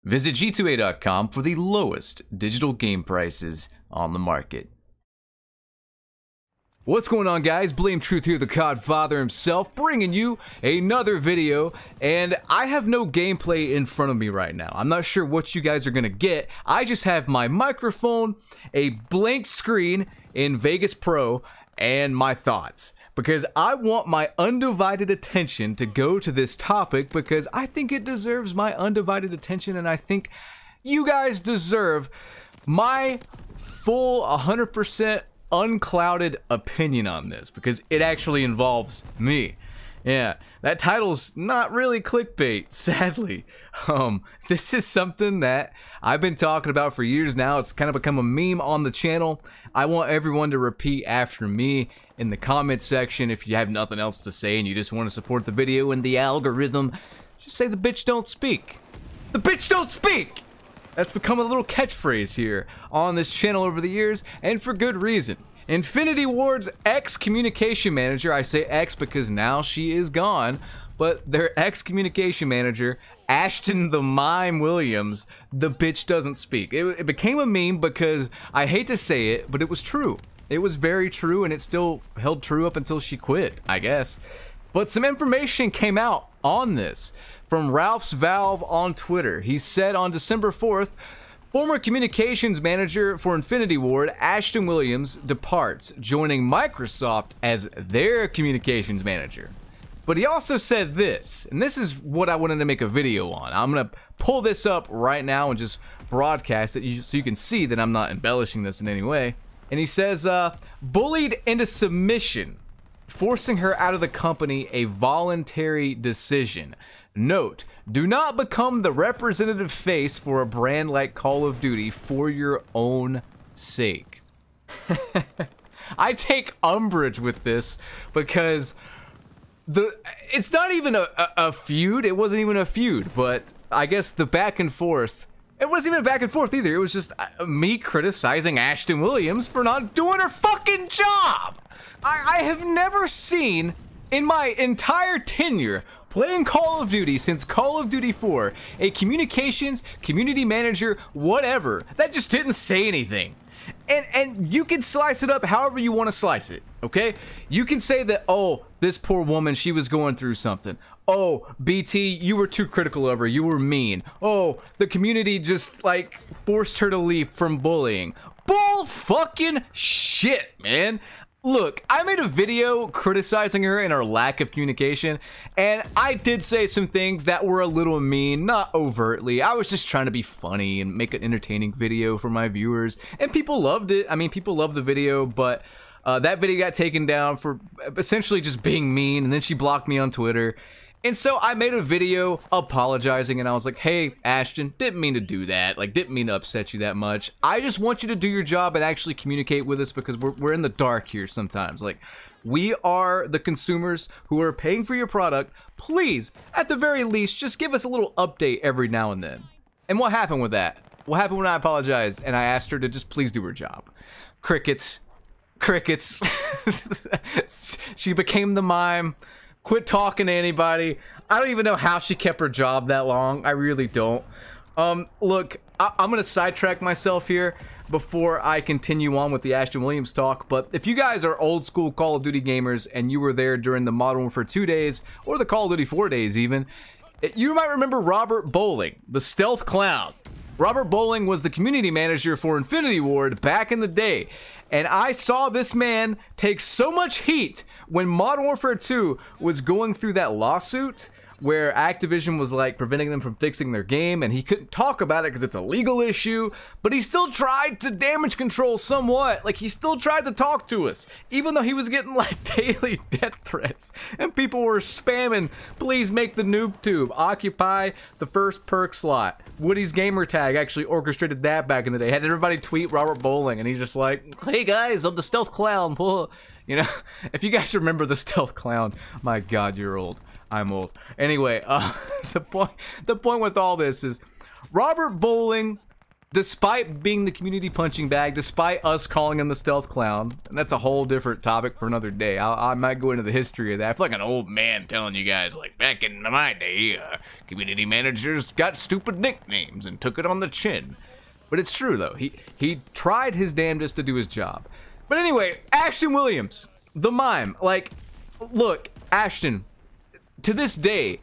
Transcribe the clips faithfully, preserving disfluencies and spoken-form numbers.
Visit G two A dot com for the lowest digital game prices on the market. What's going on, guys? Blame Truth here, the Godfather himself, bringing you another video, and I have no gameplay in front of me right now. I'm not sure what you guys are gonna get. I just have my microphone, a blank screen in Vegas Pro, and my thoughts. Because I want my undivided attention to go to this topic because I think it deserves my undivided attention, and I think you guys deserve my full one hundred percent unclouded opinion on this because it actually involves me. Yeah, that title's not really clickbait, sadly. Um, this is something that I've been talking about for years now. It's kind of become a meme on the channel. I want everyone to repeat after me in the comment section. If you have nothing else to say and you just want to support the video and the algorithm, just say the bitch don't speak. The bitch don't speak! That's become a little catchphrase here on this channel over the years, and for good reason. Infinity Ward's ex-communication manager, I say ex because now she is gone, but their ex-communication manager, Ashton the Mime Williams, the bitch doesn't speak. It, it became a meme because I hate to say it, but it was true. It was very true, and it still held true up until she quit, I guess. But some information came out on this from Ralph's Valve on Twitter. He said on December fourth, former communications manager for Infinity Ward, Ashton Williams, departs, joining Microsoft as their communications manager. But he also said this, and this is what I wanted to make a video on. I'm going to pull this up right now and just broadcast it so you can see that I'm not embellishing this in any way. And he says, uh, bullied into submission, forcing her out of the company, a voluntary decision. Note, do not become the representative face for a brand like Call of Duty for your own sake. I take umbrage with this because the it's not even a, a, a feud. It wasn't even a feud, but I guess the back and forth, it wasn't even a back and forth either. It was just uh, me criticizing Ashton Williams for not doing her fucking job. I, I have never seen in my entire tenure playing Call of Duty since Call of Duty four, a communications, community manager, whatever, that just didn't say anything. And and you can slice it up however you want to slice it, okay? You can say that, oh, this poor woman, she was going through something. Oh, B T, you were too critical of her, you were mean. Oh, the community just, like, forced her to leave from bullying. Bull fucking shit, man. Look, I made a video criticizing her and her lack of communication, and I did say some things that were a little mean, not overtly. I was just trying to be funny and make an entertaining video for my viewers, and people loved it. I mean, people loved the video, but uh, that video got taken down for essentially just being mean, and then she blocked me on Twitter. And so I made a video apologizing, and I was like, hey, Ashton, didn't mean to do that. Like, didn't mean to upset you that much. I just want you to do your job and actually communicate with us because we're, we're in the dark here sometimes. Like, we are the consumers who are paying for your product. Please, at the very least, just give us a little update every now and then. And what happened with that? What happened when I apologized and I asked her to just please do her job? Crickets. Crickets. She became the mime. Quit talking to anybody. I don't even know how she kept her job that long. I really don't. Um, look, I I'm gonna sidetrack myself here before I continue on with the Ashton Williams talk, but if you guys are old school Call of Duty gamers and you were there during the Modern Warfare two days, or the Call of Duty four days even, it, you might remember Robert Bowling, the stealth clown. Robert Bowling was the community manager for Infinity Ward back in the day, and I saw this man take so much heat when Modern Warfare two was going through that lawsuit where Activision was like preventing them from fixing their game, and he couldn't talk about it because it's a legal issue, but he still tried to damage control somewhat. Like, he still tried to talk to us, even though he was getting like daily death threats, and people were spamming, please make the noob tube, occupy the first perk slot. Woody's gamer tag actually orchestrated that back in the day. Had everybody tweet Robert Bowling, and he's just like, hey guys, I'm the stealth clown. You know, if you guys remember the stealth clown, my god, you're old. I'm old. Anyway, uh, the point the point with all this is Robert Bowling despite being the community punching bag, despite us calling him the stealth clown, and that's a whole different topic for another day. I, I might go into the history of that. I feel like an old man telling you guys, like, back in my day, uh, community managers got stupid nicknames and took it on the chin. But it's true, though. He, he tried his damnedest to do his job. But anyway, Ashton Williams, the mime. Like, look, Ashton, to this day,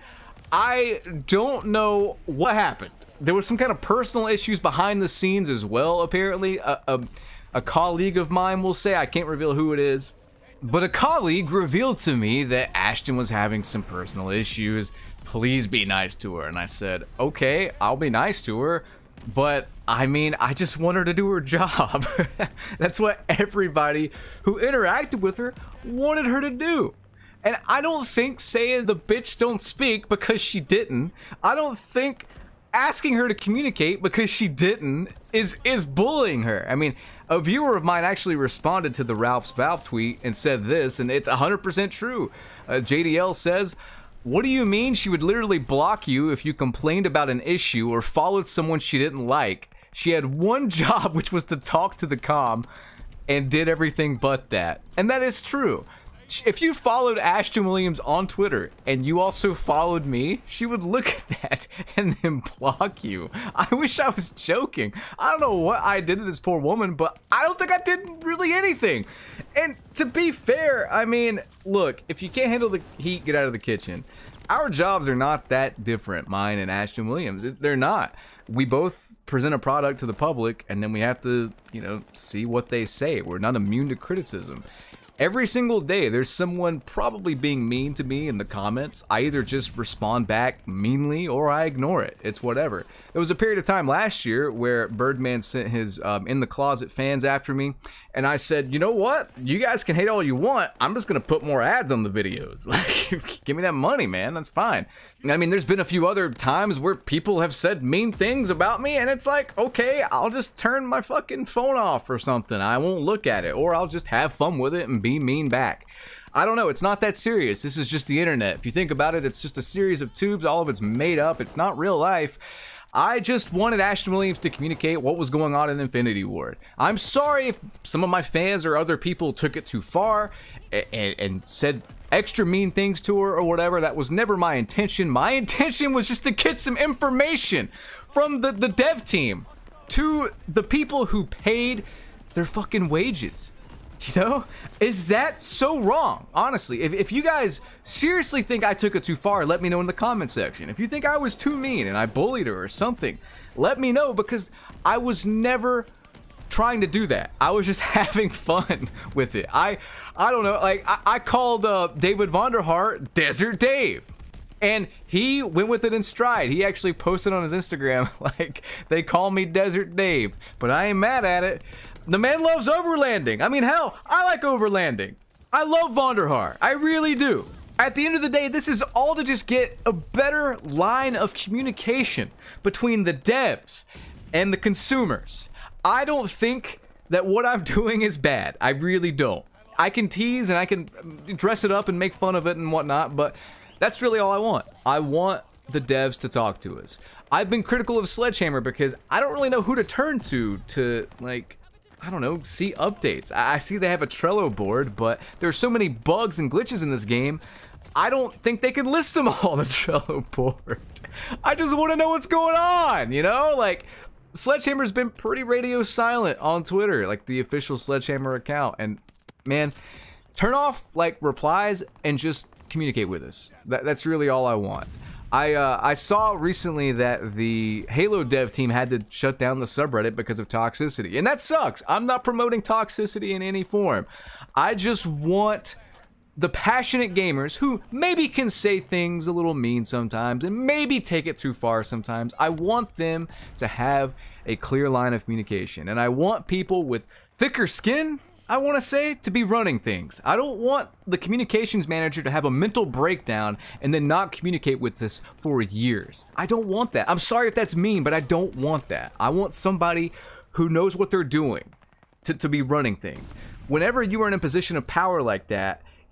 I don't know what happened. There was some kind of personal issues behind the scenes as well, apparently. A, a, a colleague of mine will say, I can't reveal who it is, but a colleague revealed to me that Ashton was having some personal issues. Please be nice to her. And I said, okay, I'll be nice to her. But, I mean, I just want her to do her job. That's what everybody who interacted with her wanted her to do. And I don't think saying the bitch don't speak because she didn't. I don't think asking her to communicate because she didn't is is bullying her. I mean, a viewer of mine actually responded to the Ralph's Valve tweet and said this, and it's one hundred percent true. Uh, J D L says, what do you mean she would literally block you if you complained about an issue or followed someone she didn't like? She had one job, which was to talk to the comm, and did everything but that. And that is true. If you followed Ashton Williams on Twitter and you also followed me, she would look at that and then block you. I wish I was joking. I don't know what I did to this poor woman, but I don't think I did really anything. And to be fair, I mean, look, if you can't handle the heat, get out of the kitchen. Our jobs are not that different, mine and Ashton Williams. They're not. We both present a product to the public, and then we have to, you know, see what they say. We're not immune to criticism. Every single day, there's someone probably being mean to me in the comments. I either just respond back meanly or I ignore it. It's whatever. There was a period of time last year where Birdman sent his um, In the Closet fans after me, and I said, you know what? You guys can hate all you want. I'm just going to put more ads on the videos. Like, give me that money, man. That's fine. I mean, there's been a few other times where people have said mean things about me, and it's like, okay, I'll just turn my fucking phone off or something. I won't look at it, or I'll just have fun with it and be mean back. I don't know. It's not that serious. This is just the internet. If you think about it, it's just a series of tubes. All of it's made up. It's not real life. I just wanted Ashton Williams to communicate what was going on in Infinity Ward. I'm sorry if some of my fans or other people took it too far and, and said extra mean things to her or whatever. That was never my intention. My intention was just to get some information from the, the dev team to the people who paid their fucking wages. You know, is that so wrong? Honestly, if, if you guys seriously think I took it too far, let me know in the comment section. If you think I was too mean and I bullied her or something, let me know, because I was never trying to do that. I was just having fun with it. I I don't know, like I, I called uh, David Vonderhaar Desert Dave. And he went with it in stride. He actually posted on his Instagram, like, they call me Desert Dave, but I ain't mad at it. The man loves overlanding. I mean, hell, I like overlanding. I love Vonderhaar. I really do. At the end of the day, this is all to just get a better line of communication between the devs and the consumers. I don't think that what I'm doing is bad. I really don't. I can tease and I can dress it up and make fun of it and whatnot, but that's really all I want. I want the devs to talk to us. I've been critical of Sledgehammer because I don't really know who to turn to to, like, I don't know, see updates. I see they have a Trello board, but there's so many bugs and glitches in this game, I don't think they can list them all on a Trello board. I just want to know what's going on, you know? Like, Sledgehammer's been pretty radio silent on Twitter, like the official Sledgehammer account, and man, turn off, like, replies and just communicate with us. That, that's really all I want. I, uh, I saw recently that the Halo dev team had to shut down the subreddit because of toxicity, and that sucks. I'm not promoting toxicity in any form. I just want the passionate gamers who maybe can say things a little mean sometimes and maybe take it too far sometimes. I want them to have a clear line of communication, and I want people with thicker skin, I want to say, to be running things. I don't want the communications manager to have a mental breakdown and then not communicate with us for years. I don't want that. I'm sorry if that's mean, but I don't want that. I want somebody who knows what they're doing to, to be running things. Whenever you are in a position of power like that,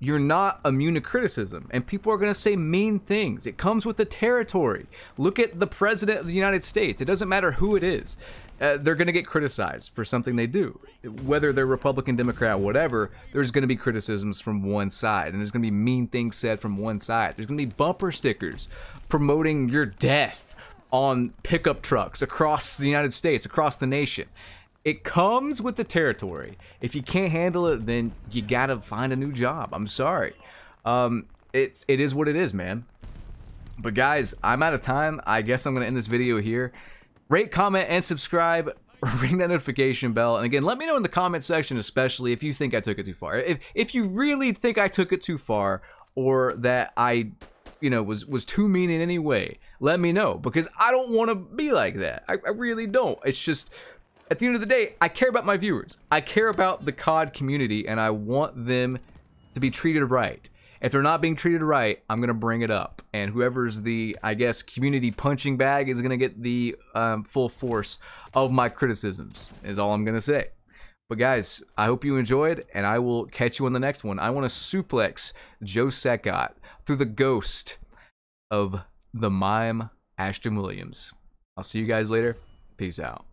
you're not immune to criticism, and people are going to say mean things. It comes with the territory. Look at the president of the United States. It doesn't matter who it is. Uh, they're going to get criticized for something they do. Whether they're Republican, Democrat, whatever, there's going to be criticisms from one side, and there's going to be mean things said from one side. There's going to be bumper stickers promoting your death on pickup trucks across the United States, across the nation. It comes with the territory. If you can't handle it, then you gotta find a new job. I'm sorry. Um, it's, it is what it is, man. But guys, I'm out of time. I guess I'm gonna end this video here. Rate, comment, and subscribe. Ring that notification bell. And again, let me know in the comment section, especially if you think I took it too far. If, if you really think I took it too far, or that I, you know, was, was too mean in any way, let me know. Because I don't want to be like that. I, I really don't. It's just... At the end of the day, I care about my viewers. I care about the C O D community, and I want them to be treated right. If they're not being treated right, I'm going to bring it up. And whoever's the, I guess, community punching bag is going to get the um, full force of my criticisms, is all I'm going to say. But guys, I hope you enjoyed, and I will catch you on the next one. I want to suplex Joe Secott through the ghost of the mime Ashton Williams. I'll see you guys later. Peace out.